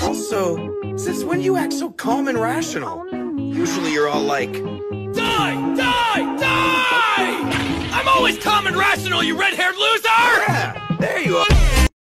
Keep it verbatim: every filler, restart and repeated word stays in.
Also, since when do you act so calm and rational? Usually you're all like, Die! Die! Die! I'm always calm and rational, you red-haired loser! yeah, there you are.